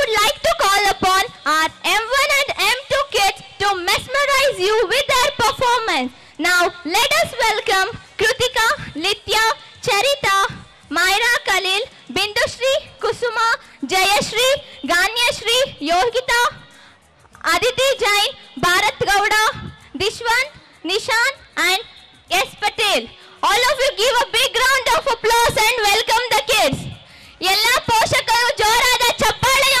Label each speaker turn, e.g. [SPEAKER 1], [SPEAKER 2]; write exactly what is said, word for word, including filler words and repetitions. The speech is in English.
[SPEAKER 1] would like to call upon our M one and M two kids to mesmerize you with their performance. Now let us welcome Krutika, Litya, Charita, Myra Khalil, Bindushri, Kusuma, Jayashri, Ganyashri, Yogita, Aditi Jain, Bharat Gowda, Dishwant, Nishan and S. Patel. All of you give a big round of applause and welcome the kids. ಎಲ್ಲ ಪೋಷಕರು ಜೋರಾದ ಚಪ್ಪಾಳೆ